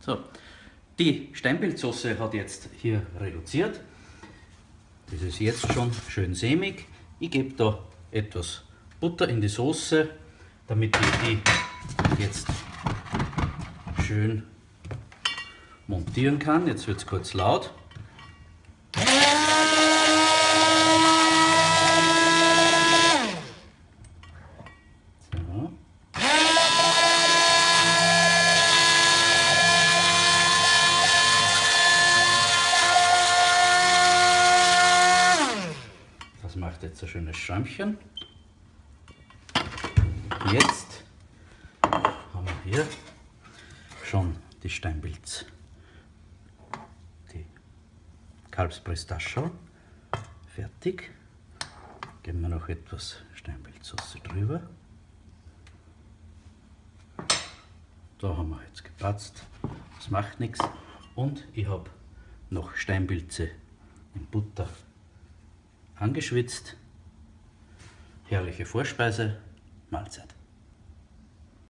So, die Steinpilzsoße hat jetzt hier reduziert. Das ist jetzt schon schön sämig. Ich gebe da etwas Butter in die Soße, damit ich die jetzt schön montieren kann. Jetzt wird es kurz laut. So. Das macht jetzt ein schönes Schäumchen. Jetzt haben wir hier schon die Steinpilz, die Kalbsprestascherl fertig. Geben wir noch etwas Steinpilzsoße drüber. Da haben wir jetzt gepatzt, das macht nichts. Und ich habe noch Steinpilze in Butter angeschwitzt. Herrliche Vorspeise, Mahlzeit.